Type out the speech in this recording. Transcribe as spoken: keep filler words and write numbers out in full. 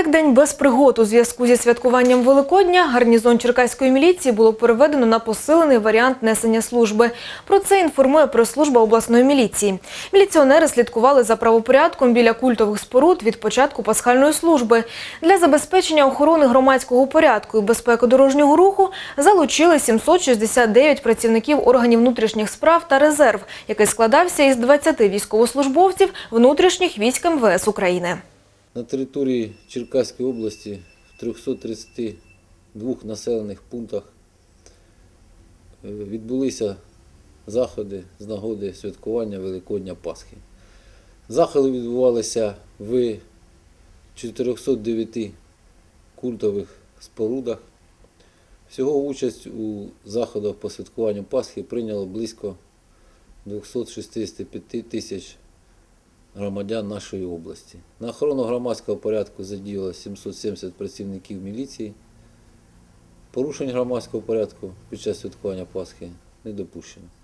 Як день без пригод у зв'язку зі святкуванням Великодня, гарнізон Черкаської міліції було переведено на посилений варіант несення служби. Про це інформує прес-служба обласної міліції. Міліціонери слідкували за правопорядком біля культових споруд від початку пасхальної служби. Для забезпечення охорони громадського порядку і безпеки дорожнього руху залучили сімсот шістдесят дев'ять працівників органів внутрішніх справ та резерв, який складався із двадцяти військовослужбовців внутрішніх військ ем ве ес України. На території Черкаської області в трьохсот тридцяти двох населених пунктах відбулися заходи з нагоди святкування Великодня Пасхи. Заходи відбувалися в чотирьохсот дев'яти культових спорудах. Всього участь у заходах по святкуванню Пасхи прийняло близько двохсот шістдесят п'ять тисяч громадян нашої області. На охорону громадського порядку задіяло сімсот сімдесят працівників міліції. Порушень громадського порядку під час святкування Пасхи не допущено.